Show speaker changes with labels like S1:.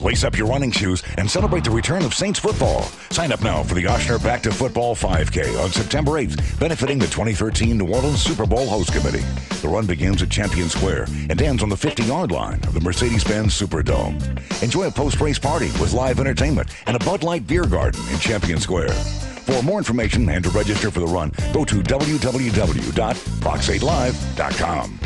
S1: Lace up your running shoes and celebrate the return of Saints football. Sign up now for the Oshner Back to Football 5K on September 8th, benefiting the 2013 New Orleans Super Bowl host committee. The run begins at Champion Square and ends on the 50-yard line of the Mercedes-Benz Superdome. Enjoy a post-race party with live entertainment and a Bud Light beer garden in Champion Square. For more information and to register for the run, go to www.fox8live.com.